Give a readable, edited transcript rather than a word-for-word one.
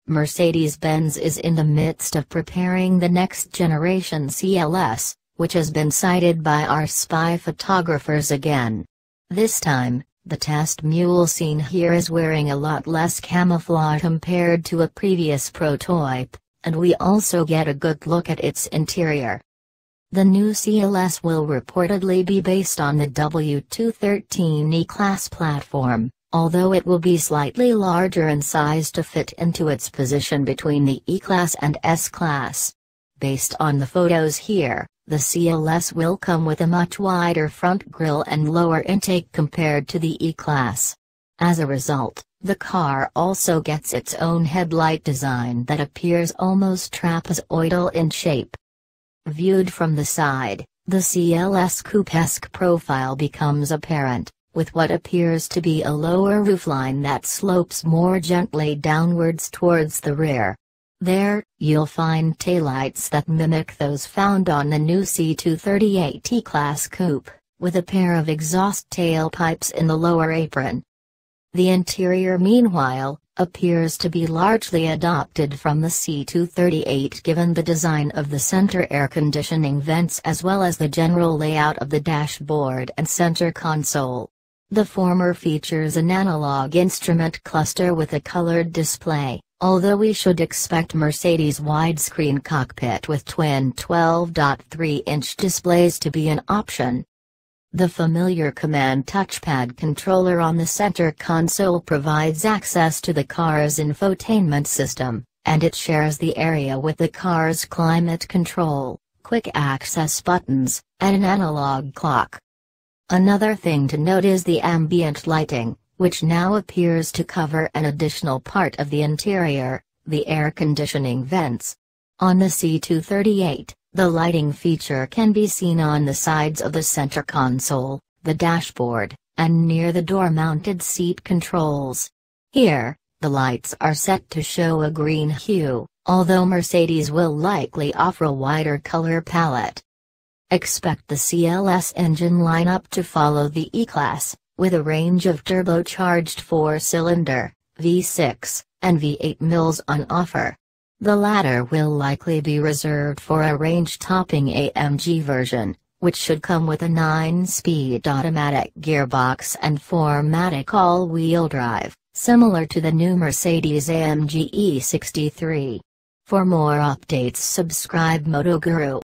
Mercedes-Benz is in the midst of preparing the next generation CLS, which has been cited by our spy photographers again. This time, the test mule seen here is wearing a lot less camouflage compared to a previous prototype, and we also get a good look at its interior. The new CLS will reportedly be based on the W213 E-Class platform, although it will be slightly larger in size to fit into its position between the E-Class and S-Class. Based on the photos here, the CLS will come with a much wider front grille and lower intake compared to the E-Class. As a result, the car also gets its own headlight design that appears almost trapezoidal in shape. Viewed from the side, the CLS coupe-esque profile becomes apparent, with what appears to be a lower roofline that slopes more gently downwards towards the rear. There, you'll find taillights that mimic those found on the new C238 E-Class coupe, with a pair of exhaust tailpipes in the lower apron. The interior, meanwhile, appears to be largely adopted from the C238 given the design of the center air conditioning vents as well as the general layout of the dashboard and center console. The former features an analog instrument cluster with a colored display, although we should expect Mercedes widescreen cockpit with twin 12.3-inch displays to be an option. The familiar command touchpad controller on the center console provides access to the car's infotainment system, and it shares the area with the car's climate control, quick access buttons, and an analog clock. Another thing to note is the ambient lighting, which now appears to cover an additional part of the interior, the air conditioning vents. On the C238, the lighting feature can be seen on the sides of the center console, the dashboard, and near the door-mounted seat controls. Here, the lights are set to show a green hue, although Mercedes will likely offer a wider color palette. Expect the CLS engine lineup to follow the E-Class, with a range of turbocharged 4-cylinder, V6, and V8 mills on offer. The latter will likely be reserved for a range-topping AMG version, which should come with a 9-speed automatic gearbox and 4MATIC all-wheel drive, similar to the new Mercedes-AMG E63. For more updates, subscribe MotoGuru.